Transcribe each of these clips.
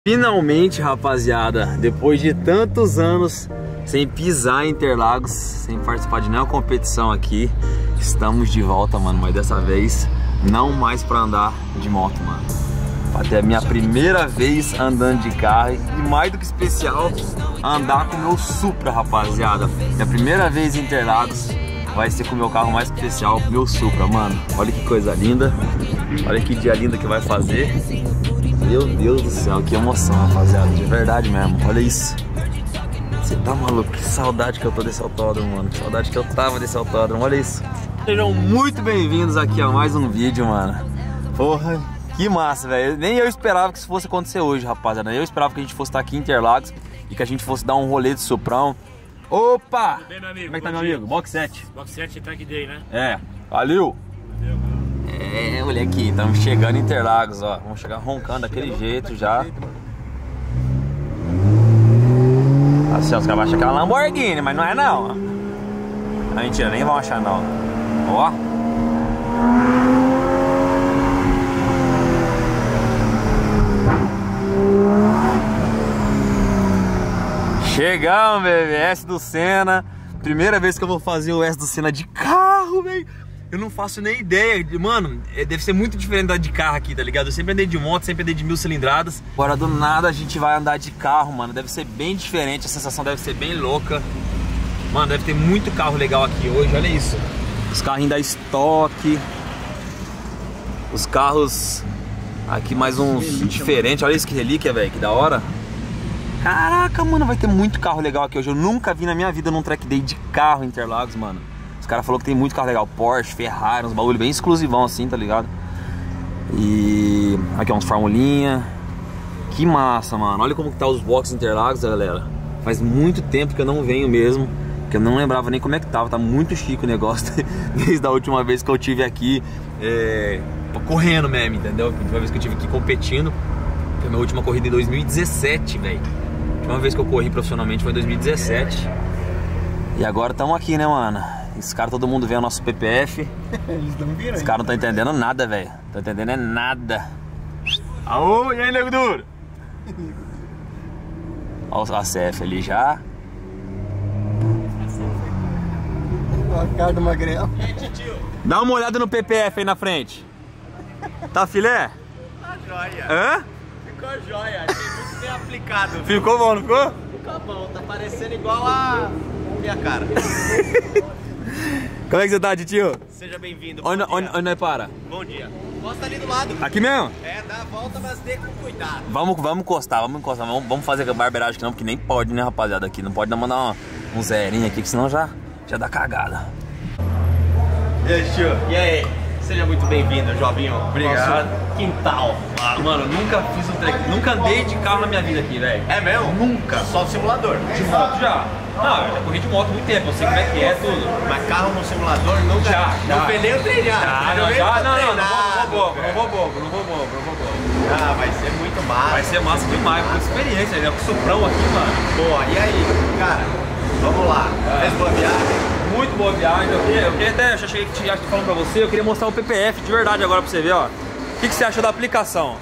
Finalmente, rapaziada, depois de tantos anos sem pisar em Interlagos, sem participar de nenhuma competição aqui, estamos de volta, mano, mas dessa vez não mais pra andar de moto, mano. Até a minha primeira vez andando de carro e mais do que especial, andar com o meu Supra, rapaziada. Minha primeira vez em Interlagos vai ser com o meu carro mais especial, o meu Supra, mano. Olha que coisa linda, olha que dia lindo que vai fazer. Meu Deus do céu, que emoção, rapaziada, de verdade mesmo, olha isso. Você tá maluco? Que saudade que eu tô desse autódromo, mano, que saudade que eu tava desse autódromo, olha isso. Sejam muito bem-vindos aqui a mais um vídeo, mano. Porra, que massa, velho. Nem eu esperava que isso fosse acontecer hoje, rapaziada. Eu esperava que a gente fosse estar aqui em Interlagos e que a gente fosse dar um rolê de Suprão. Opa! Tudo bem, meu amigo? Como é que tá, meu amigo? Box 7. Box 7 Track Day, né? É, valeu! É, olha aqui, estamos chegando em Interlagos, ó. Vamos chegar roncando daquele jeito já. Assim, os caras vão achar que é uma Lamborghini, mas não é não. Não, mentira, nem vão achar não. Ó. Chegamos, bebê. S do Senna. Primeira vez que eu vou fazer o S do Senna de carro, velho. Eu não faço nem ideia, mano, deve ser muito diferente da de carro aqui, tá ligado? Eu sempre andei de moto, sempre andei de 1000 cilindradas. Agora do nada a gente vai andar de carro, mano, deve ser bem diferente, a sensação deve ser bem louca. Mano, deve ter muito carro legal aqui hoje, olha isso. Os carrinhos da Stock. Os carros aqui mais uns diferentes, olha isso que relíquia, velho, que da hora. Caraca, mano, vai ter muito carro legal aqui hoje. Eu nunca vi na minha vida num track day de carro em Interlagos, mano. Os caras falaram que tem muito carro legal, Porsche, Ferrari, uns bagulho bem exclusivão assim, tá ligado? E aqui ó, uns formulinha. Que massa, mano. Olha como que tá os boxes Interlagos, galera. Faz muito tempo que eu não venho mesmo, que eu não lembrava nem como é que tava. Tá muito chique o negócio desde a última vez que eu tive aqui correndo mesmo, entendeu? A última vez que eu tive aqui competindo. Foi a minha última corrida em 2017, velho. A última vez que eu corri profissionalmente foi em 2017. E agora estamos aqui, né, mano? Esse cara, todo mundo vê o nosso PPF. Eles não viram. Esse cara não tá entendendo nada, velho. Tá entendendo é nada. Aô, e aí, nego duro? Olha a CF ali já. A cara do Magrelo. Dá uma olhada no PPF aí na frente. Tá filé? Tá joia. Hã? Ficou joia, achei muito bem aplicado. Ficou bom, não ficou? Ficou bom, tá parecendo igual a minha cara. Como é que você tá, tio? Seja bem-vindo. Onde nós para? Bom dia. Posta ali do lado. Aqui mesmo? É, dá a volta, mas dê com cuidado. Vamos encostar. Vamos fazer barbeiragem aqui não, porque nem pode, né, rapaziada, aqui. Não pode mandar um zerinho aqui, que senão já dá cagada. E aí, tio? E aí? Seja muito bem-vindo, Jovinho. Obrigado. Nosso quintal. Ah, mano, nunca fiz um track, nunca andei de carro na minha vida aqui, velho. É mesmo? Nunca. Só simulador. De moto já. Não, eu já corri de moto há muito tempo, eu sei como é que é tudo. Mas carro no simulador nunca. Já. Não fez nem o treinado. Não vou bobo. Ah, vai ser muito massa. Vai ser massa demais, com experiência, né? Com o Suprão aqui, mano. Boa, e aí, cara? Vamos lá. Fez boa viagem? Muito boa viagem. Eu queria até, já cheguei falando pra você, eu queria mostrar o PPF de verdade agora pra você ver, ó. O que você achou da aplicação?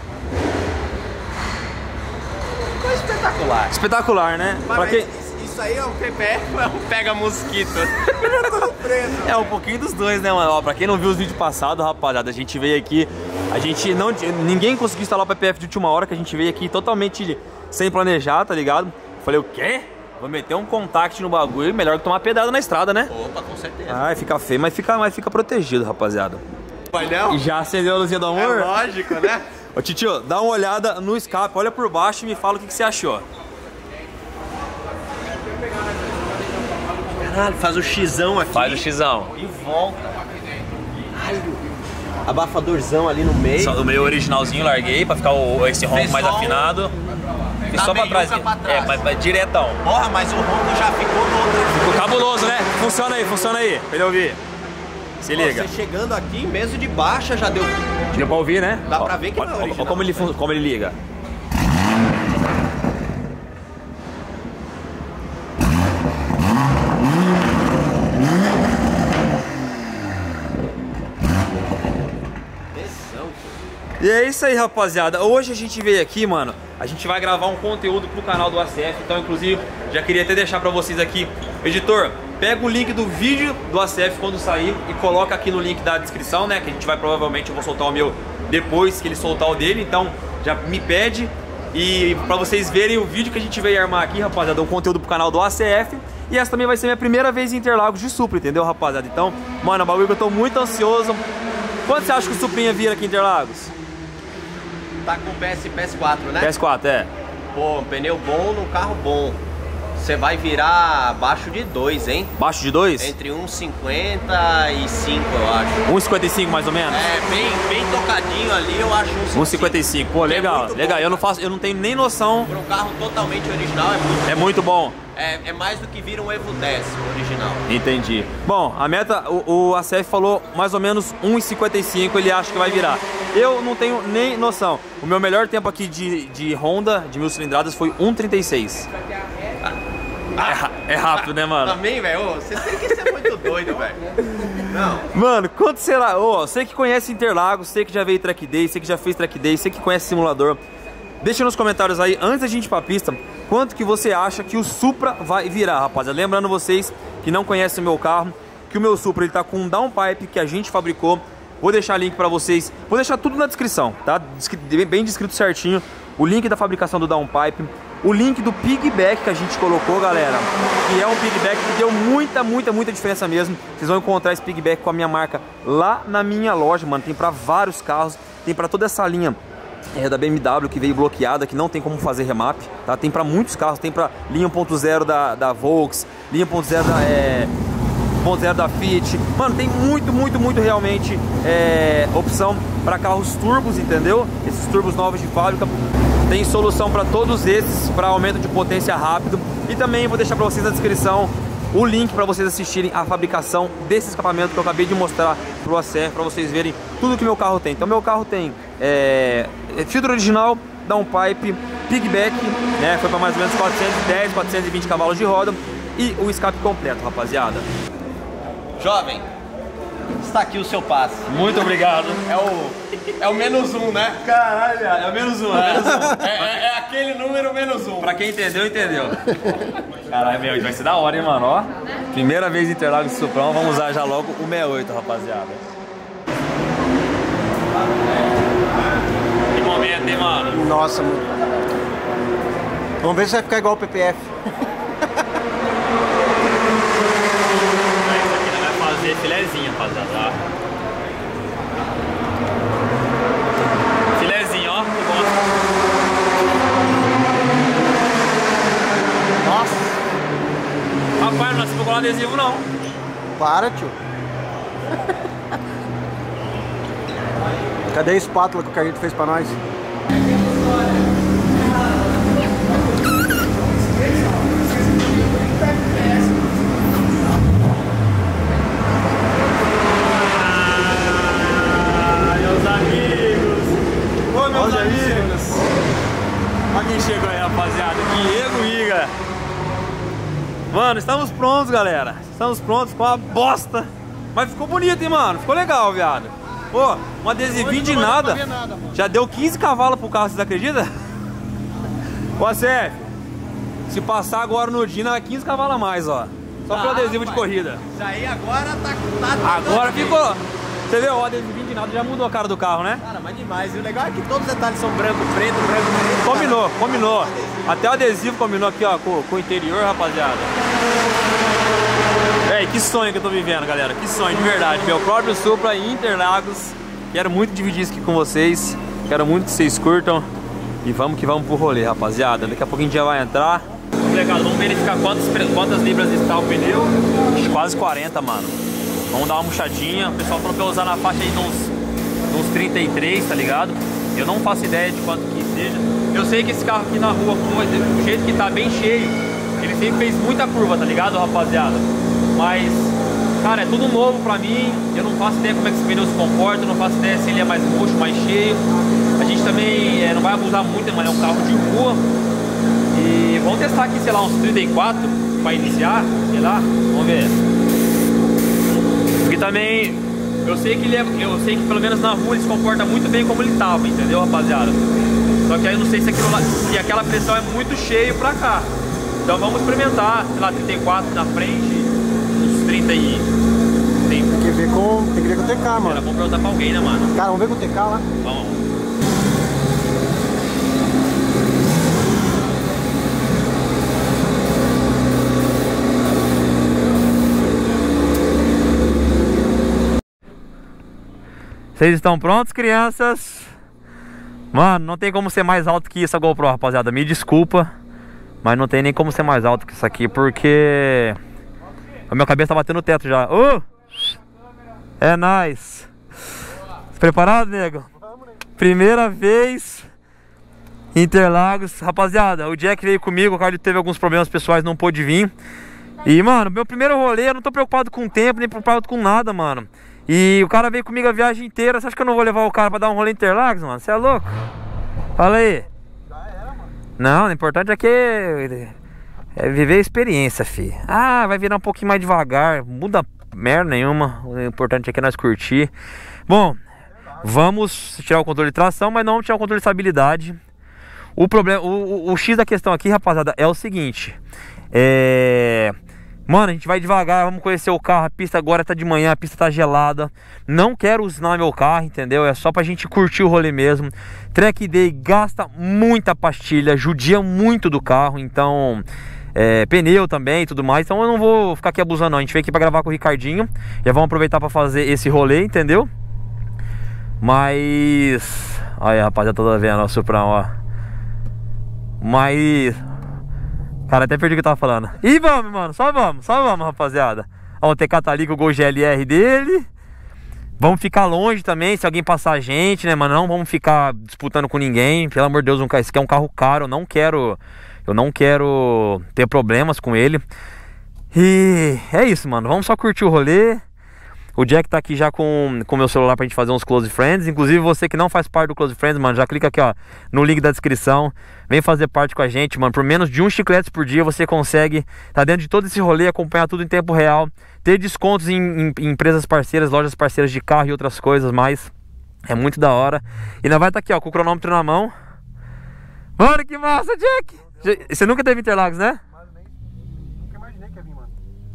Ficou espetacular. Espetacular, né? Pra quem... Isso aí é um PPF ou é um pega-mosquito? É um pouquinho dos dois, né, mano? Ó, pra quem não viu os vídeos passados, rapaziada, a gente veio aqui, ninguém conseguiu instalar o PPF de última hora, que a gente veio aqui totalmente sem planejar, tá ligado? Falei, o quê? Vou meter um contact no bagulho, melhor que tomar pedrada na estrada, né? Opa, com certeza. Ai, fica feio, mas fica protegido, rapaziada. Painel? E já acendeu a luzinha do amor? É lógico, né? Ô, titio, dá uma olhada no escape, olha por baixo e me fala o que você achou. Caralho, faz o xizão aqui. Faz o xizão. E volta. Ai, abafadorzão ali no meio. Só do meio originalzinho larguei pra ficar esse ronco mais afinado. E Tá só pra trás. pra trás. Mas diretão. Porra, mas o ronco já ficou todo. Ficou cabuloso, né? Funciona aí. Pra ele ouvir. Se liga. Você chegando aqui, mesmo de baixa, já deu. Deu pra ouvir, né? Dá pra ver que não é original. Olha como ele liga. E é isso aí, rapaziada. Hoje a gente veio aqui, mano, a gente vai gravar um conteúdo pro canal do ACF. Então, inclusive, já queria até deixar pra vocês aqui. Editor, pega o link do vídeo do ACF quando sair e coloca aqui no link da descrição, né? Que a gente vai, provavelmente, eu vou soltar o meu depois que ele soltar o dele. Então, já me pede. E pra vocês verem o vídeo que a gente veio armar aqui, rapaziada, um conteúdo pro canal do ACF. E essa também vai ser minha primeira vez em Interlagos de Supra, entendeu, rapaziada? Então, mano, é um bagulho que eu tô muito ansioso. Quanto você acha que o Suprinha vira aqui em Interlagos? Tá com PS4, né? PS4, é. Pô, um pneu bom no carro bom. Você vai virar abaixo de 2, hein? Abaixo de 2? Entre 1,55 eu acho. 1,55 mais ou menos? É, bem tocadinho ali, eu acho 1,55. Pô, legal, é legal. Bom, eu não tenho nem noção. para um carro totalmente original é muito bom. É mais do que vira um Evo 10 original. Entendi. Bom, a meta, o ACF falou mais ou menos 1,55 ele acha que vai virar. Eu não tenho nem noção. O meu melhor tempo aqui de Honda, de 1000 cilindradas, foi 1,36. É rápido, né, mano? Também, velho. Você tem que ser muito doido, velho. Não. Mano, quanto será? Você que conhece Interlagos, você que já veio Track Day, você que já fez Track Day, você que conhece simulador, deixa nos comentários aí, antes da gente ir pra pista, quanto que você acha que o Supra vai virar, rapaziada. Lembrando vocês que não conhecem o meu carro, que o meu Supra ele tá com um downpipe que a gente fabricou. Vou deixar link pra vocês, vou deixar tudo na descrição, tá? Bem descrito certinho. O link da fabricação do downpipe, o link do piggyback que a gente colocou, galera, que é um piggyback que deu muita diferença mesmo. Vocês vão encontrar esse piggyback com a minha marca lá na minha loja, mano. Tem pra vários carros, tem pra toda essa linha da BMW que veio bloqueada, que não tem como fazer remap, tá? Tem pra muitos carros, tem pra linha 1.0 da Volks, linha 1.0 da Fiat. Mano, tem muito realmente opção para carros turbos, entendeu? Esses turbos novos de fábrica. Tem solução para todos esses, para aumento de potência rápido. E também vou deixar para vocês na descrição o link para vocês assistirem a fabricação desse escapamento que eu acabei de mostrar pro ACF, para vocês verem tudo que meu carro tem. Então meu carro tem filtro original, downpipe, piggyback, né? Foi para mais ou menos 410, 420 cavalos de roda e o escape completo, rapaziada. Jovem, está aqui o seu passe. Muito obrigado. É o menos um, né? Caralho, é o menos um. É aquele número menos um. Pra quem entendeu, entendeu. Caralho, meu, vai ser da hora, hein, mano, ó. Primeira vez em Interlagos de Suprão, vamos usar já logo o 68, rapaziada. Que momento, hein, mano? Nossa, mano. Vamos ver se vai ficar igual o PPF. Fazer filezinho, rapaziada. Filezinho, ó. Nossa. Rapaz, não nasceu com adesivo, não. Para, tio. Cadê a espátula que o Carlito fez pra nós? Olha quem chegou aí, rapaziada. Diego Iga. Mano, estamos prontos, galera. Estamos prontos, ficou uma bosta. Mas ficou bonito, hein, mano. Ficou legal, viado. Pô, um adesivinho de nada. Já deu 15 cavalos pro carro, vocês acreditam? Ô, ACF, se passar agora no Dina, é 15 cavalos a mais, ó. Só pelo adesivo de corrida. Isso aí agora tá agora ficou. Você vê, o adesivinho de nada já mudou a cara do carro, né? Cara, mas demais. E o legal é que todos os detalhes são branco, preto. Combinou. Até o adesivo combinou aqui, ó, com o interior, rapaziada. Que sonho que eu tô vivendo, galera. Que sonho, de verdade. Meu próprio Supra em Interlagos. Quero muito dividir isso aqui com vocês. Quero muito que vocês curtam. E vamos que vamos pro rolê, rapaziada. Daqui a pouquinho a gente já vai entrar. Molecada, vamos verificar quantas libras está o pneu. Quase 40, mano. Vamos dar uma murchadinha. O pessoal falou pra eu usar na faixa aí de uns 33, tá ligado? Eu não faço ideia de quanto que seja. Eu sei que esse carro aqui na rua, do jeito que tá bem cheio, ele sempre fez muita curva, tá ligado, rapaziada? Mas, cara, é tudo novo pra mim. Eu não faço ideia como é que esse pneu se comporta. Eu não faço ideia se ele é mais murcho, mais cheio. A gente também não vai abusar muito, mas é um carro de rua. E vamos testar aqui, sei lá, uns 34 pra iniciar, sei lá, vamos ver. Porque também eu sei que pelo menos na rua ele se comporta muito bem como ele tava, entendeu, rapaziada? Só que aí eu não sei se, se aquela pressão é muito cheio pra cá. Então vamos experimentar, sei lá, 34 na frente, uns 30 aí. Tem que ver com o TK, mano. Vamos perguntar pra alguém, né, mano? Cara, vamos ver com o TK lá. Vamos. Vocês estão prontos, crianças? Mano, não tem como ser mais alto que isso a GoPro, rapaziada. Me desculpa, mas não tem nem como ser mais alto que isso aqui, porque a minha cabeça tá batendo no teto já. É nice. Preparado, nego? Primeira vez em Interlagos. Rapaziada, o Jack veio comigo, o Carlito teve alguns problemas pessoais, não pôde vir. E, mano, meu primeiro rolê, eu não tô preocupado com o tempo, nem preocupado com nada, mano. E o cara veio comigo a viagem inteira. Você acha que eu não vou levar o cara pra dar um rolê em Interlagos, mano? Você é louco? Fala aí. Já era, mano. Não, o importante é que é viver a experiência, fi. Ah, vai virar um pouquinho mais devagar. Muda merda nenhuma. O importante é que nós curtir. Bom, vamos tirar o controle de tração, mas não vamos tirar o controle de estabilidade. O problema, o X da questão aqui, rapaziada, é o seguinte. Mano, a gente vai devagar, vamos conhecer o carro. A pista agora tá de manhã, a pista tá gelada. Não quero usar meu carro, entendeu? É só pra gente curtir o rolê mesmo. Track Day gasta muita pastilha, judia muito do carro. Então, pneu também e tudo mais. Então eu não vou ficar aqui abusando não. A gente veio aqui pra gravar com o Ricardinho. Já vamos aproveitar pra fazer esse rolê, entendeu? Mas... olha, rapaziada, toda vendo, ó, Suprão, ó. Mas... cara, até perdi o que eu tava falando. E vamos, mano, só vamos, rapaziada. Ó, o TK tá ali com o Gol GLR dele. Vamos ficar longe também, se alguém passar a gente, né, mano? Não vamos ficar disputando com ninguém. Pelo amor de Deus, esse aqui é um carro caro. Eu não quero ter problemas com ele. E é isso, mano. Vamos só curtir o rolê. O Jack tá aqui já com o meu celular pra gente fazer uns Close Friends. Inclusive você que não faz parte do Close Friends, mano, já clica aqui, ó, no link da descrição. Vem fazer parte com a gente, mano. Por menos de 1 chiclete por dia você consegue tá dentro de todo esse rolê, acompanhar tudo em tempo real, ter descontos em empresas parceiras, lojas parceiras de carro e outras coisas mais. É muito da hora. E ainda vai tá aqui, ó, com o cronômetro na mão. Mano, que massa, Jack! Você nunca teve Interlagos, né? Nunca imaginei que ia vir, mano.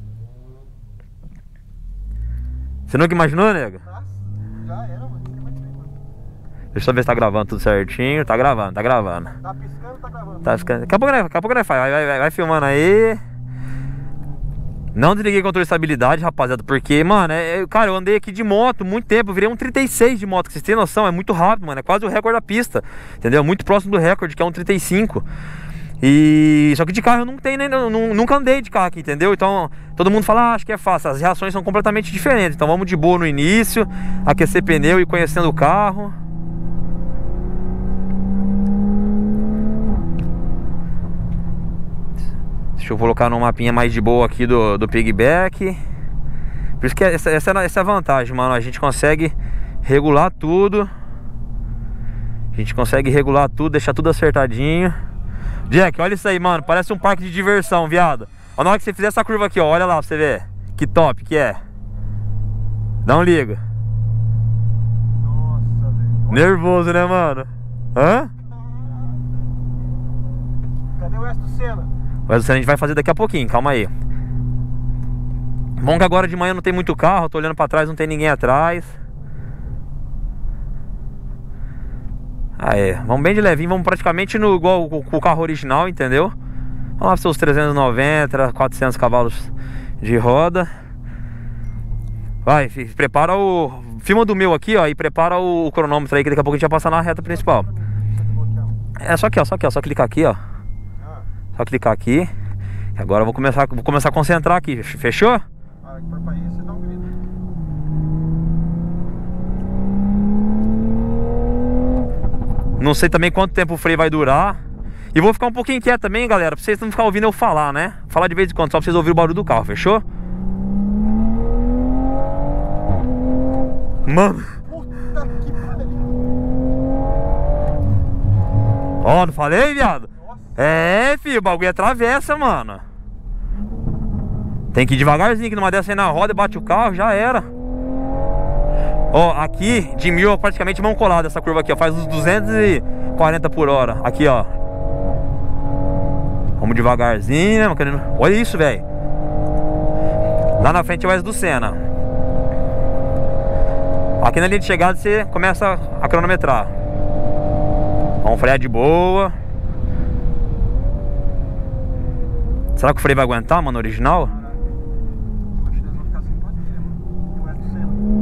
Você nunca imaginou, nego? Nossa, já era, mano. Nunca imaginei, mano. Deixa eu ver se tá gravando tudo certinho. Tá gravando. Tá piscando, tá gravando. Tá ficando... Daqui a pouco nós faz. Vai filmando aí. Não desliguei o controle de estabilidade, rapaziada. Porque, mano, cara, eu andei aqui de moto muito tempo. Eu virei um 36 de moto, que vocês têm noção. É muito rápido, mano. É quase o recorde da pista. Entendeu? Muito próximo do recorde, que é um 35. E só que de carro eu não tenho, nem, nunca andei de carro aqui, entendeu? Então todo mundo fala, acho que é fácil. As reações são completamente diferentes. Então vamos de boa no início, aquecer pneu e conhecendo o carro. Deixa eu colocar num mapinha mais de boa aqui do piggyback. Por isso que essa é a vantagem, mano. A gente consegue regular tudo. A gente consegue regular tudo, deixar tudo acertadinho. Jack, olha isso aí, mano. Parece um parque de diversão, viado. Olha, na hora que você fizer essa curva aqui, ó, olha lá pra você ver. Que top que é. Não liga. Nossa, velho. Nervoso, né, mano? Hã? Cadê o S do Senna? O resto a gente vai fazer daqui a pouquinho, calma aí. Bom que agora de manhã não tem muito carro. Tô olhando pra trás, não tem ninguém atrás. Aí, vamos bem de levinho, vamos praticamente igual com o carro original, entendeu? Vamos lá para seus 390, 400 cavalos de roda. Vai, prepara o... filma do meu aqui, ó, e prepara o cronômetro aí, que daqui a pouco a gente vai passar na reta principal. É só aqui, ó, só clicar aqui, ó. Só clicar aqui. Agora eu vou começar a concentrar aqui, fechou? Ah, que for pra isso, você dá um grito. Não sei também quanto tempo o freio vai durar. E vou ficar um pouquinho quieto também, galera, pra vocês não ficarem ouvindo eu falar, né? Falar de vez em quando, só pra vocês ouvirem o barulho do carro, fechou? Mano. Puta que pariu. Ó, não falei, viado? É, filho, o bagulho atravessa, mano. Tem que ir devagarzinho, que numa dessa aí na roda e bate o carro, já era. Ó, aqui de 1000 praticamente mão colada essa curva aqui, ó. Faz uns 200 e 40 por hora. Aqui, ó. Vamos devagarzinho, né? Querendo... Olha isso, velho. Lá na frente é o S do Senna. Aqui na linha de chegada você começa a cronometrar. Vamos frear de boa. Será que o freio vai aguentar, mano, original? Acho que eles vão ficar sem pastilha, mano. O S do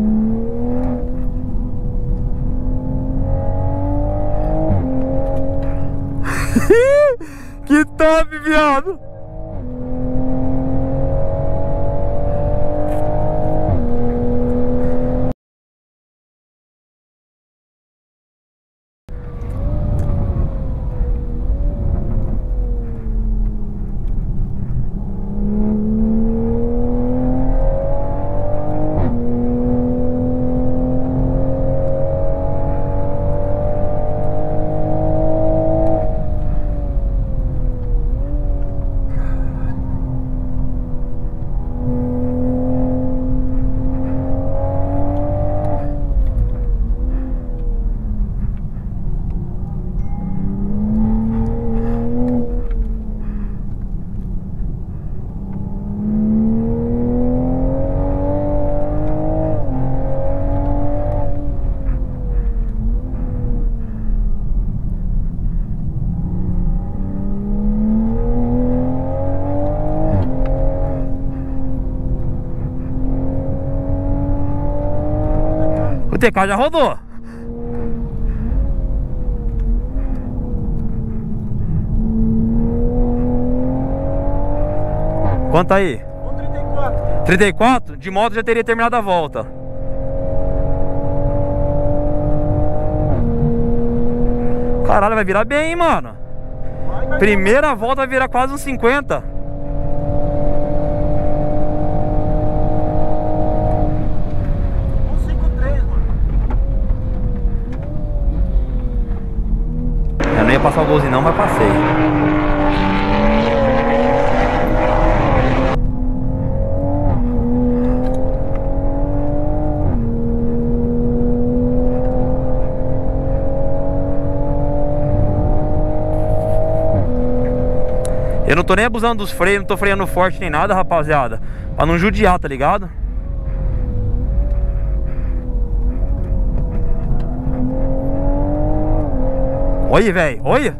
Senna. Que top, viado! O TK já rodou. Quanto aí? 1,34. 34? De moto já teria terminado a volta. Caralho, vai virar bem, hein, mano. Vai. Primeira volta vai virar quase uns 50. Eu não ia passar o golzinho não, mas passei. Eu não tô nem abusando dos freios, não tô freando forte nem nada, rapaziada. Pra não judiar, tá ligado? Olha, velho, olha.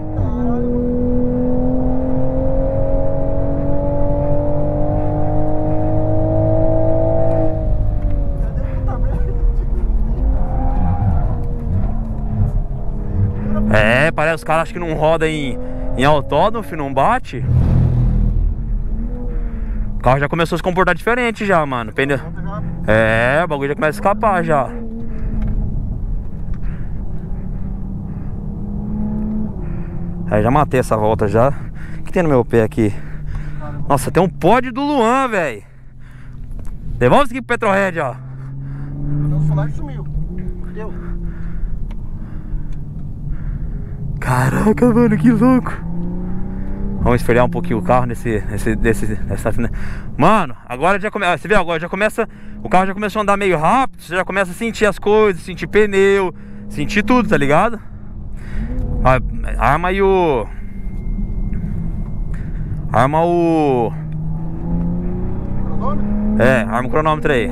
É, parece os caras acham que não roda em autódromo, filho, não bate. O carro já começou a se comportar diferente já, mano. Pneu... É, o bagulho já começa a escapar já. Aí já matei essa volta já. O que tem no meu pé aqui? Nossa, tem um pódio do Luan, velho. Devolve isso aqui pro Petrohead, ó. O celular sumiu. Deu. Caraca, mano, que louco. Vamos esfriar um pouquinho o carro nessa... Mano, agora já começa. Você vê, agora já começa. O carro já começou a andar meio rápido. Você já começa a sentir as coisas, sentir pneu, sentir tudo, tá ligado? Arma aí o... Arma o... Cronômetro? É, arma o cronômetro aí.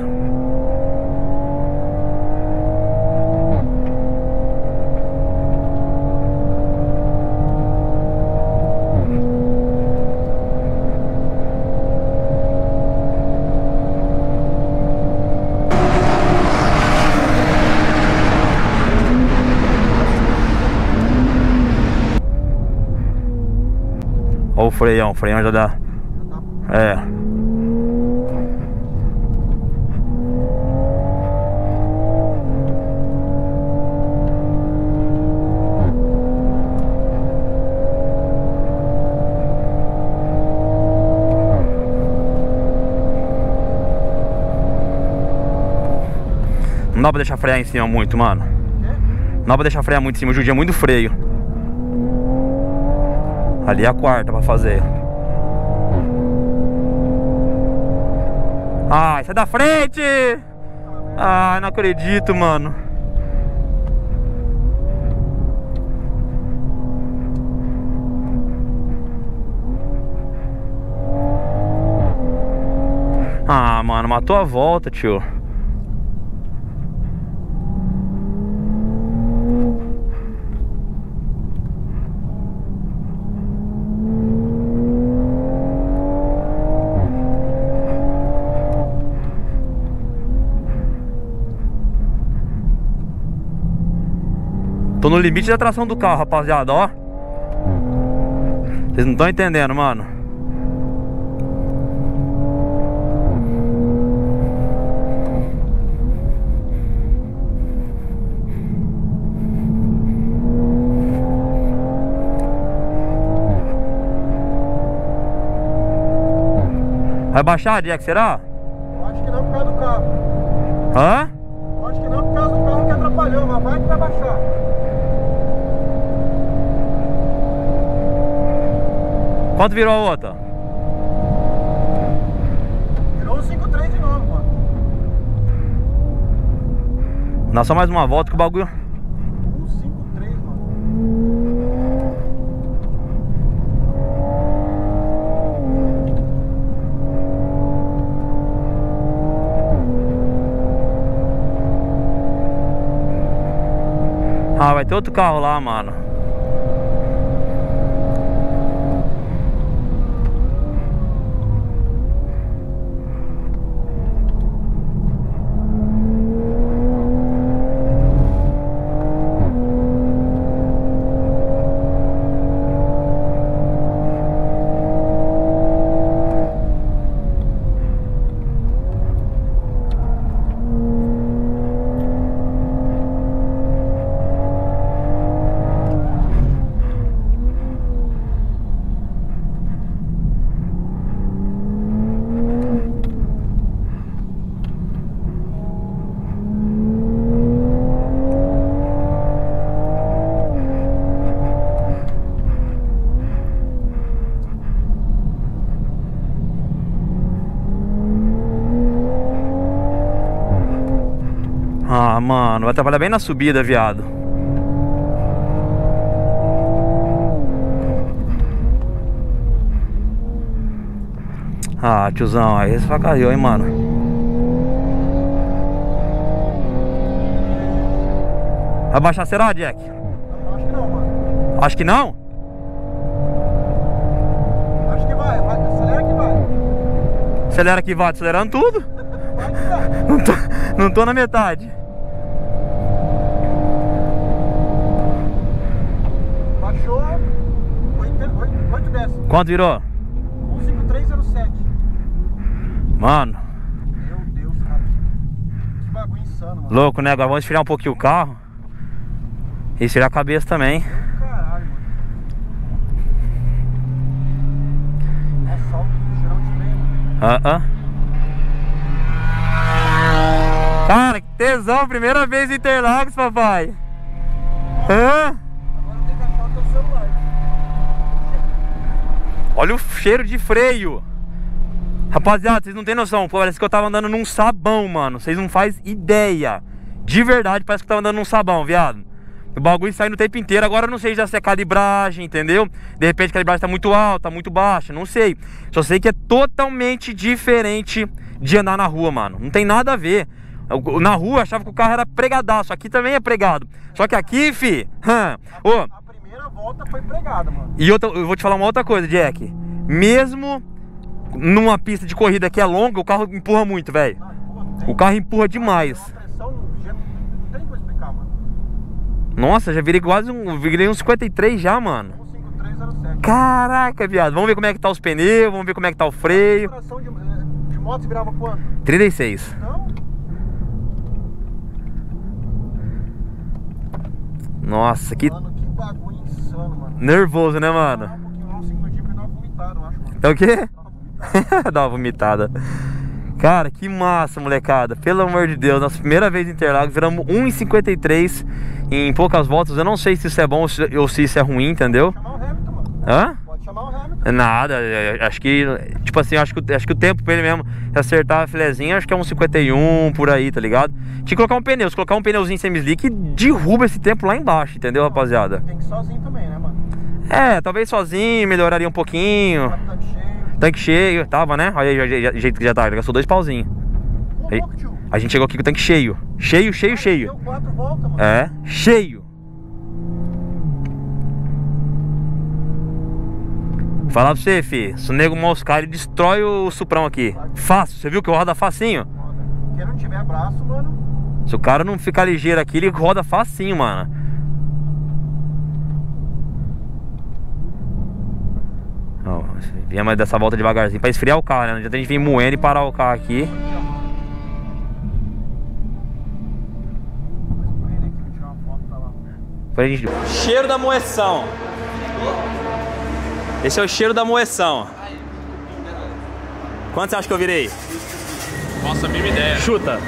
Olha o freio já dá. É. Não dá pra deixar frear em cima muito, mano. Não dá pra deixar frear muito em cima, judia muito freio. Ali é a quarta pra fazer. Ai, sai da frente! Ai, não acredito, mano. Ah, mano, matou a volta, tio. Tô no limite da tração do carro, rapaziada, ó. Vocês não estão entendendo, mano. Vai baixar, Jack, será? Acho que não por causa do carro. Hã? Acho que não por causa do carro que atrapalhou, mas vai que vai baixar. Quanto virou a outra? Virou um 5.3 de novo, mano. Dá só mais uma volta que o bagulho. 1.53, mano. Ah, vai ter outro carro lá, mano. Ah, mano, vai trabalhar bem na subida, viado. Ah, tiozão, aí você facalhou, hein, mano. Vai baixar, será, Jack? Acho que não, mano. Acho que não? Acho que vai. Acelera que vai. Acelera que vai, acelerando tudo. Vai que vai. Não tô na metade. Baixou 8 décimos. Quanto virou? 1.5307. Mano, Meu Deus, cara. Que bagulho insano, mano. louco, né? Agora vamos esfriar um pouquinho o carro. E esfriar a cabeça também. Caralho, mano. Nossa, olha o cheirão de bem, mano. Cara, que tesão, primeira vez em Interlagos, papai. Hã? Agora tem que achar o teu celular. Olha o cheiro de freio. Rapaziada, vocês não tem noção. Pô, parece que eu tava andando num sabão, mano. Vocês não fazem ideia. De verdade, parece que eu tava andando num sabão, viado. O bagulho saindo o tempo inteiro. Agora eu não sei se é calibragem, entendeu? De repente a calibragem tá muito alta, muito baixa, não sei. Só sei que é totalmente diferente de andar na rua, mano. Não tem nada a ver. Na rua eu achava que o carro era pregadaço. Aqui também é pregado. Só que aqui, fi, A primeira volta foi pregada, mano. E eu vou te falar uma outra coisa, Jack. Mesmo numa pista de corrida que é longa, o carro empurra muito, velho. O carro empurra demais. A pressão já não tem como explicar, mano. Nossa, já virei quase virei um 53 já, mano. 1.5307. Caraca, viado. Vamos ver como é que tá os pneus, vamos ver como é que tá o freio. Tração de moto você virava quanto? 36. Não? Nossa, que Mano, que bagulho insano, mano. nervoso, né, mano? Um pouquinho lá, 5 minutinhos pra dar uma vomitada, eu acho, mano. É o quê? Dá uma vomitada. Dá uma vomitada. Cara, que massa, molecada. Pelo amor de Deus, nossa primeira vez em Interlagos, viramos 1,53 em poucas voltas. Eu não sei se isso é bom ou se isso é ruim, entendeu? Chamar o Hamilton, mano. Hã? Pode chamar o Hamilton. Nada, acho que, tipo assim, acho que o tempo pra ele mesmo acertar a filezinha, acho que é uns 51 por aí, tá ligado? Tinha que colocar um pneu, se colocar um pneuzinho semi-slick, derruba esse tempo lá embaixo, entendeu, rapaziada? Tem que ir sozinho também, né, mano? É, talvez sozinho, melhoraria um pouquinho. Capitão cheio. Tanque cheio, tava, né? Olha aí o jeito que já tá, gastou 2 pauzinhos. Aí, a gente chegou aqui com o tanque cheio. Cheio. Deu 4 voltas, mano. É, cheio. Falar pra você, fi, se o nego moscar, ele destrói o Suprão aqui. Fácil, você viu que roda facinho? Quem não tiver braço, mano. Se o cara não ficar ligeiro aqui, ele roda facinho, mano. Ó, viemos dessa volta devagarzinho pra esfriar o carro, né? Não adianta a gente vir moendo e parar o carro aqui. Cheiro da moeção. Esse é o cheiro da moeção. Quanto você acha que eu virei? Nossa, a mesma ideia. Chuta.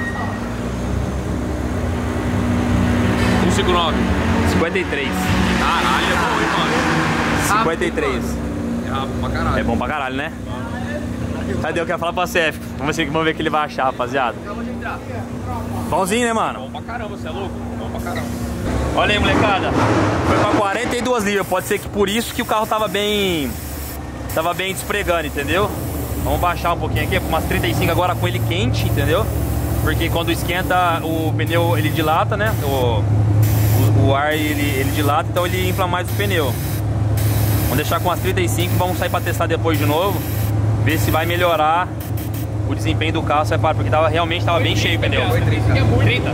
159. 53. Caralho, é bom, hein, mano? 53. É rápido pra caralho. É bom pra caralho, né? Cadê? Eu quero falar pra CF. Vamos ver o que ele vai achar, rapaziada. Bonzinho, né, mano? Bom pra caramba, você é louco? Bom pra caramba. Olha aí, molecada. Foi pra 42 libras. Pode ser que por isso que o carro tava bem despregando, entendeu? Vamos baixar um pouquinho aqui, umas 35 agora com ele quente, entendeu? Porque quando esquenta o pneu, ele dilata, né? O ar, ele dilata, então ele infla mais o pneu. Vamos deixar com as 35, vamos sair pra testar depois de novo. Ver se vai melhorar o desempenho do carro, porque realmente tava bem cheio o pneu. 30?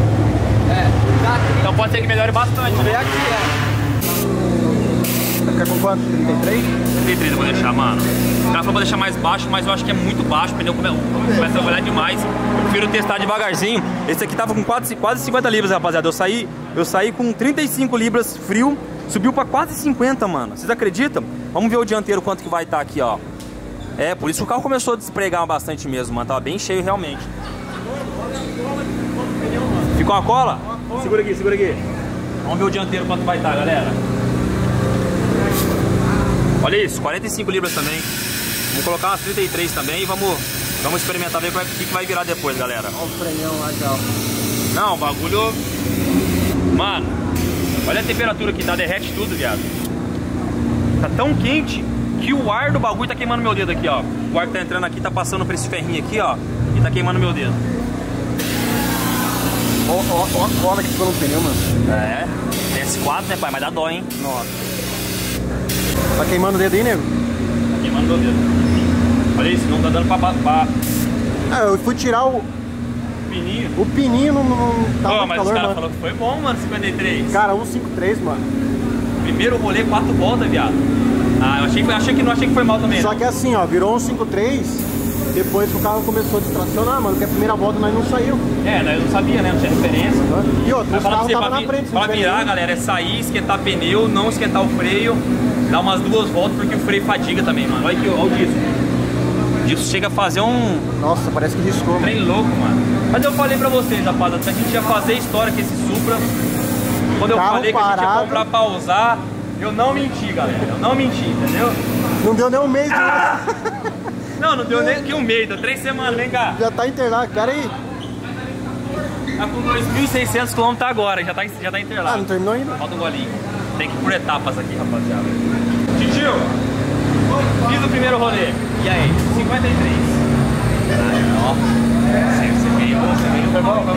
Então pode ser que melhore bastante. Vamos ver aqui, Fica com quanto? 33? 33 eu vou deixar, mano. O cara falou pra deixar mais baixo, mas eu acho que é muito baixo. O pneu começa a trabalhar demais. Eu prefiro testar devagarzinho. Esse aqui tava com quase 50 libras, rapaziada. Eu saí com 35 libras frio. Subiu pra quase 50, mano. Vocês acreditam? Vamos ver o dianteiro quanto que vai estar aqui, ó. É, por isso o carro começou a despregar bastante mesmo, mano. Tava bem cheio realmente. Ficou uma cola? Segura aqui, segura aqui. Vamos ver o dianteiro quanto vai estar, galera. Olha isso, 45 libras também. Vamos colocar umas 33 também e vamos experimentar, ver o que vai virar depois, galera. Olha o freião lá já. Não, o bagulho... Mano, olha a temperatura que tá, derrete tudo, viado. Tá tão quente que o ar do bagulho tá queimando meu dedo aqui, ó. O ar que tá entrando aqui tá passando por esse ferrinho aqui, ó. E tá queimando meu dedo. Ó a cola que ficou no pneu, mano. É, PS4, né, pai? Mas dá dó, hein? Nossa. Tá queimando o dedo aí, nego? Tá queimando meu dedo. Olha isso, não tá dando pra... Ah, eu fui tirar o Pininho. O pininho não tava Pô, com mas calor, os caras mano. falaram que foi bom, mano, 53. Cara, 153, mano. Primeiro rolê, 4 voltas, viado. Ah, eu achei que foi mal também. Só que assim, ó, virou 153. Depois que o carro começou a distracionar, mano, que a primeira volta nós não saiu. É, nós não sabia, né? Não tinha referência. E outro, os carros estavam na frente. Pra virar, galera, é sair, esquentar pneu, não esquentar o freio, dar umas 2 voltas, porque o freio fadiga também, mano. Olha aqui, olha o disco. O disco chega a fazer um... Nossa, parece que riscou, trem louco, mano. Mas eu falei pra vocês, rapaziada, que a gente ia fazer história com esse Supra. Quando eu falei que a gente ia comprar pra usar, eu não menti, galera. Eu não menti, entendeu? Não deu nem um mês. Não deu nem que um mês, deu 3 semanas, vem cá. Já tá internado, cara aí. Tá com 2.600 km agora, já tá internado. Ah, não terminou ainda? Falta um golinho. Tem que ir por etapas aqui, rapaziada. Titio, fiz o primeiro rolê. E aí? 53. Ó, você veio, foi bom?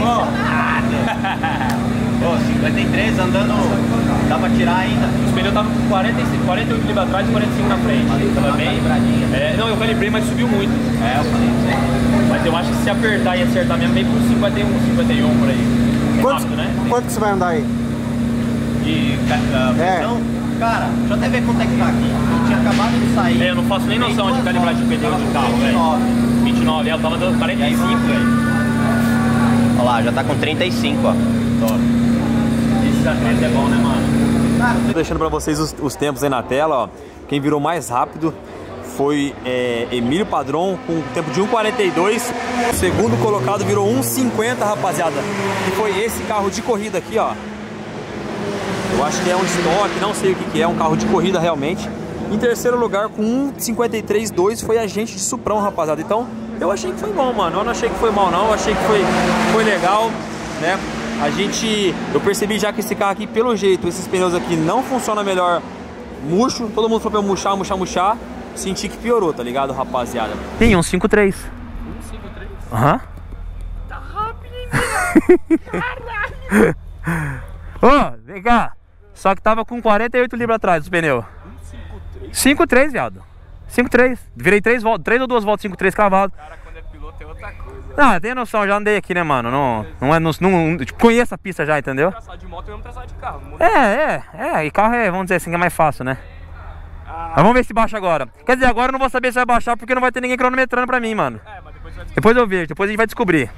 Pô, 53 andando, dá pra tirar ainda. Os pneus estavam com 48 libras atrás e 45 na frente. Tava bem calibradinha. Não, eu calibrei, mas subiu muito. É, eu falei pra você. Mas eu acho que se apertar e acertar mesmo, vem por 51 por aí. Rápido, né? Quanto que você vai andar aí? De Então, cara, deixa eu até ver quanto é que tá aqui. Eu tinha acabado de sair. Eu não faço nem noção de calibragem de pneu do carro, velho. 29, eu tava dando 45, velho. Olha lá, já tá com 35, ó. Esse atleta é bom, né, mano? Tô deixando pra vocês os tempos aí na tela, ó. Quem virou mais rápido foi Emílio Padron, com um tempo de 1,42. O segundo colocado virou 1,50, rapaziada. E foi esse carro de corrida aqui, ó. Eu acho que é um estoque, não sei o que é, um carro de corrida realmente. Em terceiro lugar, com 1,53,2, foi a gente de Suprão, rapaziada. Então, eu achei que foi bom, mano. Eu não achei que foi mal, não. Eu achei que foi legal, né? Eu percebi já que esse carro aqui, pelo jeito, esses pneus aqui não funcionam melhor murcho. Todo mundo falou pra eu murchar. senti que piorou, tá ligado, rapaziada? Tem 153. 153? Aham. Tá rápido, hein, caralho. Ô, vem cá. Só que tava com 48 libras atrás dos pneus. 5.3, viado. 5.3. Virei 3 voltas, 3 ou 2 voltas, 5.3 cravado. Cara, quando é piloto é outra coisa. Não, tem noção, já andei aqui, né, mano? Tipo, conheço a pista já, entendeu? Traçado de moto e mesmo traçado de carro. E carro vamos dizer assim, que é mais fácil, né? Mas vamos ver se baixa agora. Quer dizer, agora eu não vou saber se vai baixar porque não vai ter ninguém cronometrando pra mim, mano. Mas depois vai Depois eu vejo, depois a gente vai descobrir.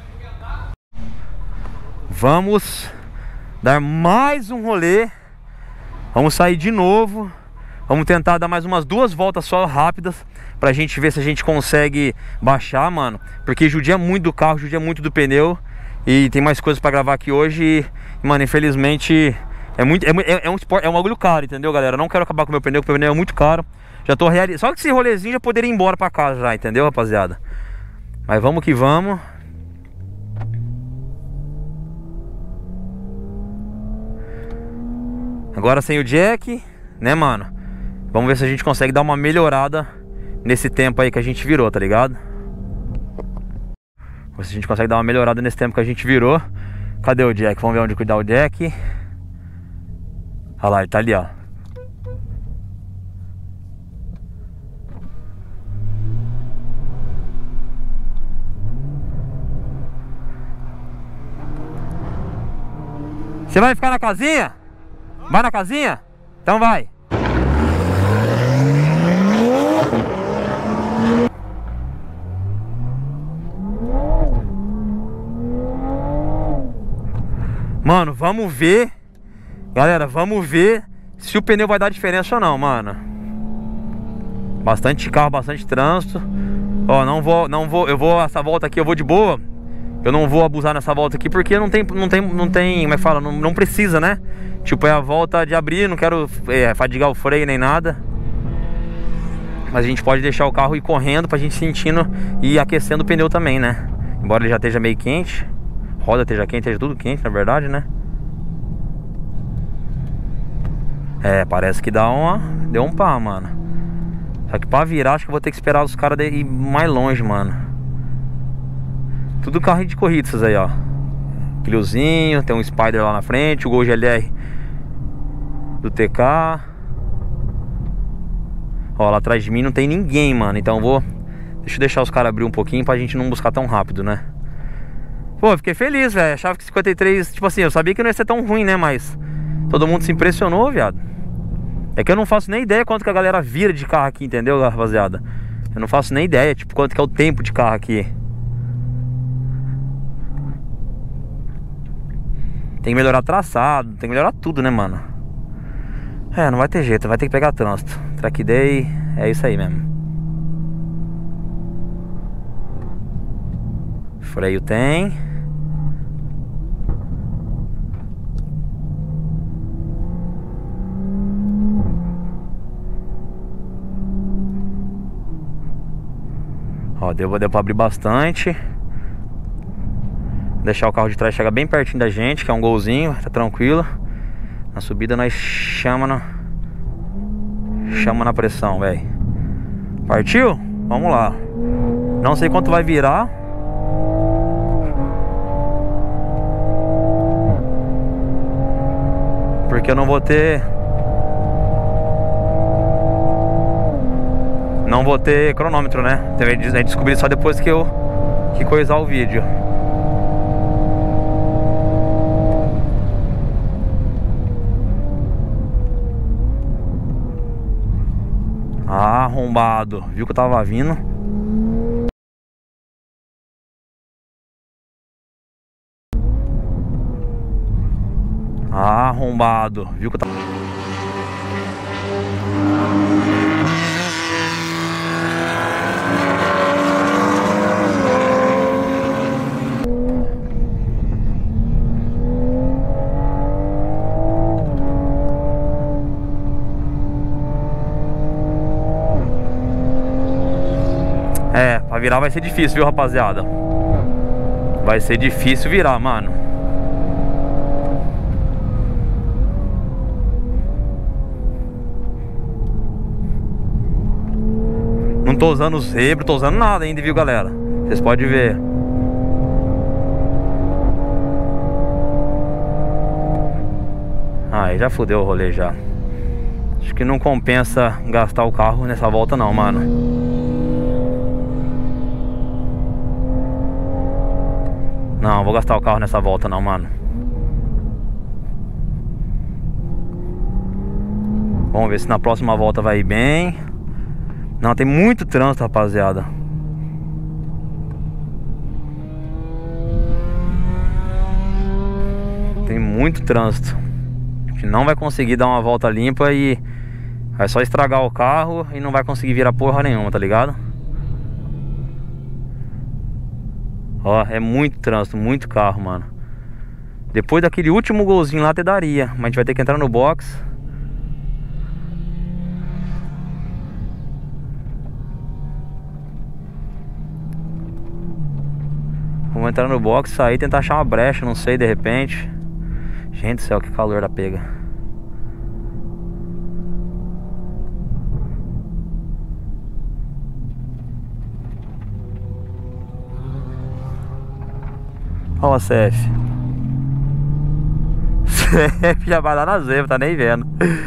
Vamos dar mais um rolê. Vamos sair de novo. Vamos tentar dar mais umas 2 voltas só rápidas pra gente ver se a gente consegue baixar, mano. Porque judia muito do carro, judia muito do pneu. E tem mais coisas pra gravar aqui hoje. E, mano, infelizmente é um bagulho caro, entendeu, galera? Eu não quero acabar com o meu pneu, porque o pneu é muito caro. Já tô realizando. Só que esse rolezinho já poderia ir embora pra casa já, entendeu, rapaziada? Mas vamos que vamos. Agora sem o jack, né, mano? Vamos ver se a gente consegue dar uma melhorada nesse tempo aí que a gente virou, tá ligado? Vamos ver se a gente consegue dar uma melhorada nesse tempo que a gente virou. Cadê o jack? Vamos ver onde cuidar o jack. Olha lá, ele tá ali, ó. Você vai ficar na casinha? Vai na casinha? Então vai. Mano, vamos ver. Galera, vamos ver se o pneu vai dar diferença ou não, mano. Bastante carro, bastante trânsito. Ó, eu vou essa volta aqui, eu vou de boa. Eu não vou abusar nessa volta aqui porque não tem, como é que fala? Não precisa, né? Tipo, é a volta de abrir, não quero fadigar o freio nem nada. Mas a gente pode deixar o carro ir correndo pra gente sentindo e aquecendo o pneu também, né? Embora ele já esteja meio quente. Roda esteja quente, esteja tudo quente, na verdade, né? Parece que deu um pá, mano. Só que pra virar, acho que eu vou ter que esperar os caras ir mais longe, mano. Tudo carro de corrida, esses aí, ó. Cliozinho, tem um Spider lá na frente, o Gol GLR do TK. Ó, lá atrás de mim não tem ninguém, mano. Então deixa eu deixar os caras abrir um pouquinho pra gente não buscar tão rápido, né? Pô, fiquei feliz, velho. Achava que 53, tipo assim, eu sabia que não ia ser tão ruim, né? Mas todo mundo se impressionou, viado. É que eu não faço nem ideia quanto que a galera vira de carro aqui, entendeu, rapaziada? Eu não faço nem ideia, tipo, quanto que é o tempo de carro aqui. Tem que melhorar traçado, tem que melhorar tudo, né, mano? Não vai ter jeito, vai ter que pegar trânsito. Track day, é isso aí mesmo. Freio tem. Ó, deu pra abrir bastante. Deixar o carro de trás chegar bem pertinho da gente, que é um golzinho, tá tranquilo. Na subida nós chama na pressão, velho. Partiu? Vamos lá. Não sei quanto vai virar. Porque eu não vou ter cronômetro, né? A gente descobrir só depois que coisar o vídeo. Arrombado. Viu que eu tava vindo? Arrombado. Viu que eu tava... Pra virar vai ser difícil, viu, rapaziada? Vai ser difícil virar, mano. tô usando o zebra, tô usando nada ainda, viu, galera? Vocês podem ver. Aí já fudeu o rolê já. Acho que não compensa gastar o carro nessa volta não, mano. Não, vou gastar o carro nessa volta não, mano. Vamos ver se na próxima volta vai ir bem. Não, tem muito trânsito, rapaziada. Tem muito trânsito. A gente não vai conseguir dar uma volta limpa e vai só estragar o carro e não vai conseguir virar porra nenhuma, tá ligado? Ó, é muito trânsito, muito carro, mano. Depois daquele último golzinho lá até daria, mas a gente vai ter que entrar no box. Vamos entrar no box, sair, tentar achar uma brecha, não sei, de repente. Gente do céu, que calor da pega. Olha a CF. CF já vai lá na zebra, tá nem vendo.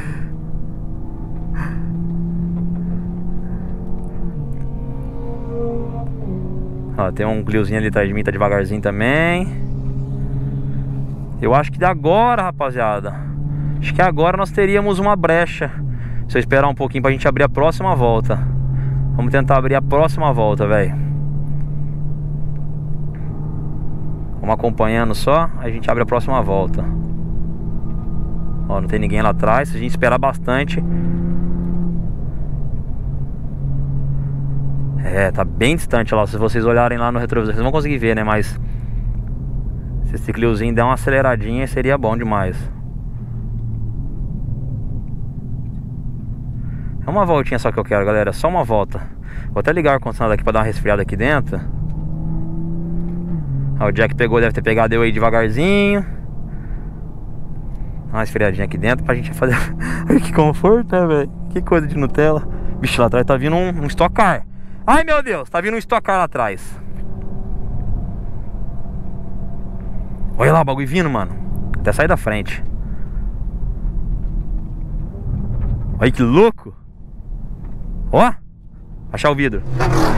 Ó, tem um Cliozinho ali atrás de mim, tá devagarzinho também. Eu acho que agora, rapaziada, acho que agora nós teríamos uma brecha. Se eu esperar um pouquinho pra gente abrir a próxima volta. Vamos tentar abrir a próxima volta, velho. Vamos acompanhando só, a gente abre a próxima volta. Ó, não tem ninguém lá atrás. Se a gente esperar bastante. É, tá bem distante lá. Se vocês olharem lá no retrovisor, vocês vão conseguir ver, né? Mas se esse Cliozinho der uma aceleradinha, seria bom demais. É uma voltinha só que eu quero, galera. Só uma volta. Vou até ligar o ar-condicionado aqui pra dar uma resfriada aqui dentro. Ó, o Jack pegou, deve ter pegado eu aí devagarzinho. Dá uma esfriadinha aqui dentro pra gente fazer. Que conforto, né, velho? Que coisa de Nutella. Bicho, lá atrás tá vindo um Stock Car. Ai, meu Deus, tá vindo um Stock Car lá atrás. Olha lá o bagulho vindo, mano. Até sair da frente. Olha que louco. Ó, achar o vidro.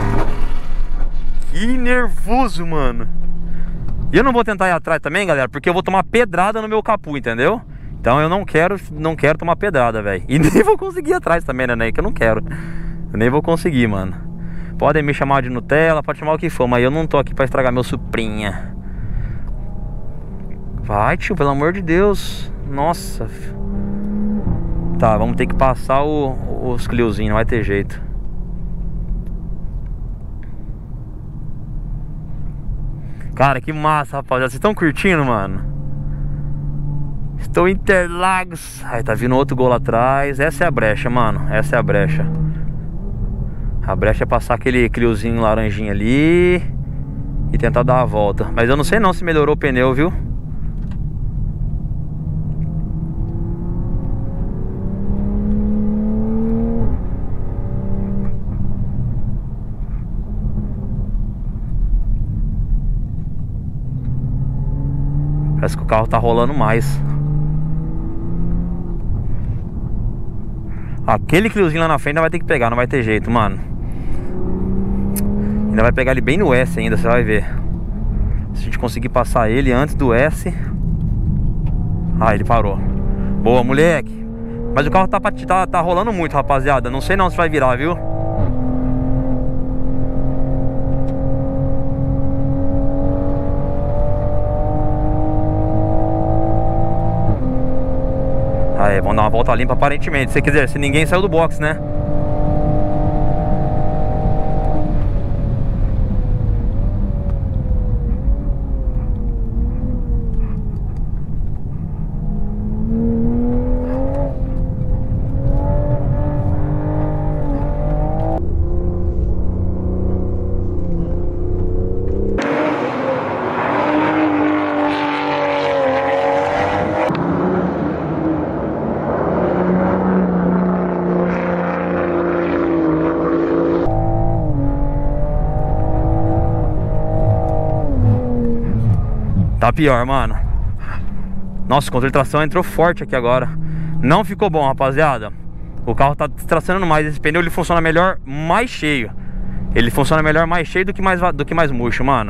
Que nervoso, mano. E eu não vou tentar ir atrás também, galera, porque eu vou tomar pedrada no meu capu, entendeu? Então eu não quero tomar pedrada, velho. E nem vou conseguir ir atrás também, né? Que eu não quero. Eu nem vou conseguir, mano. Podem me chamar de Nutella, pode chamar o que for, mas eu não tô aqui pra estragar meu Suprinha. Vai, tio, pelo amor de Deus. Nossa. Tá, vamos ter que passar os Cliozinhos, não vai ter jeito. Cara, que massa, rapaziada. Vocês estão curtindo, mano? Estou em Interlagos. Aí tá vindo outro gol lá atrás. Essa é a brecha, mano. Essa é a brecha. A brecha é passar aquele Cliozinho laranjinha ali e tentar dar a volta. Mas eu não sei não se melhorou o pneu, viu? Parece que o carro tá rolando mais. Aquele Cliozinho lá na frente ainda vai ter que pegar, não vai ter jeito, mano. Ainda vai pegar ele bem no S ainda, você vai ver. Se a gente conseguir passar ele antes do S. Ah, ele parou. Boa, moleque. Mas o carro tá rolando muito, rapaziada. Não sei não se vai virar, viu? Aí, vamos dar uma volta limpa aparentemente. Se quiser, se ninguém saiu do box, né? Tá pior, mano. Nossa, o controle de tração entrou forte aqui agora. Não ficou bom, rapaziada. O carro tá tracionando mais. Esse pneu ele funciona melhor mais cheio. Ele funciona melhor mais cheio do que mais murcho, mano.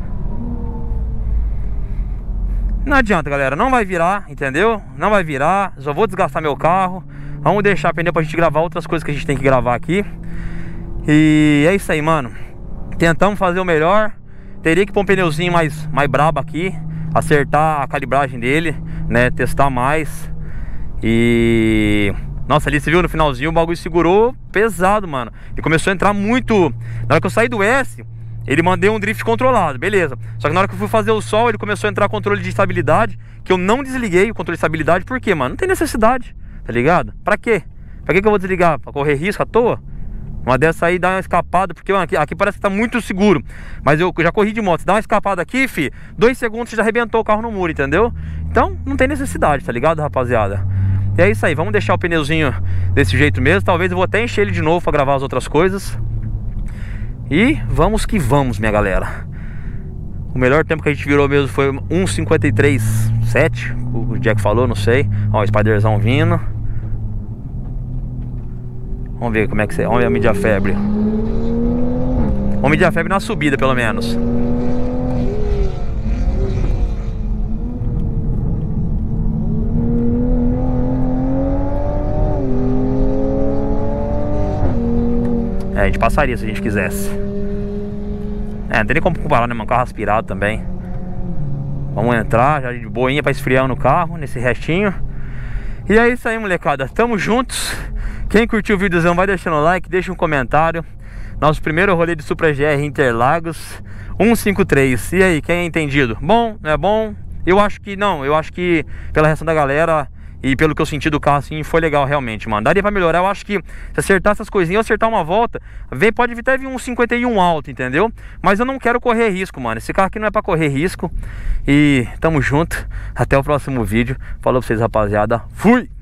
Não adianta, galera. Não vai virar, entendeu? Não vai virar. Só vou desgastar meu carro. Vamos deixar pneu pra gente gravar outras coisas que a gente tem que gravar aqui. E é isso aí, mano. Tentamos fazer o melhor. Teria que pôr um pneuzinho mais brabo aqui. Acertar a calibragem dele, né? Testar mais. E... Nossa, ali você viu no finalzinho o bagulho segurou pesado, mano. E começou a entrar muito. Na hora que eu saí do S, ele mandei um drift controlado, beleza. Só que na hora que eu fui fazer o sol, ele começou a entrar controle de estabilidade. Que eu não desliguei o controle de estabilidade. Por quê, mano? Não tem necessidade, tá ligado? Pra quê? Pra que eu vou desligar? Pra correr risco à toa? Uma dessa aí dá uma escapada, porque mano, aqui parece que tá muito seguro. Mas eu já corri de moto, dá uma escapada aqui, fi, 2 segundos você já arrebentou o carro no muro, entendeu? Então não tem necessidade, tá ligado, rapaziada? E é isso aí, vamos deixar o pneuzinho desse jeito mesmo. Talvez eu vou até encher ele de novo pra gravar as outras coisas. E vamos que vamos, minha galera. O melhor tempo que a gente virou mesmo foi 1:53:7. O Jack falou, não sei. Ó, o Spiderzão vindo. Vamos ver como é que você... Vamos ver a mídia febre. Vamos medir a febre na subida, pelo menos. É, a gente passaria se a gente quisesse. É, não tem nem como comparar, né, mano? Carro aspirado também. Vamos entrar já de boinha pra esfriar no carro, nesse restinho. E é isso aí, molecada. Tamo juntos. Quem curtiu o videozão vai deixando o like, deixa um comentário. Nosso primeiro rolê de Supra GR Interlagos 153. E aí, quem é entendido? Bom? Não é bom? Eu acho que não. Eu acho que pela reação da galera e pelo que eu senti do carro, assim, foi legal realmente, mano. Daria pra melhorar. Eu acho que se acertar essas coisinhas, acertar uma volta, pode até vir um 51 alto, entendeu? Mas eu não quero correr risco, mano. Esse carro aqui não é pra correr risco. E tamo junto. Até o próximo vídeo. Falou pra vocês, rapaziada. Fui!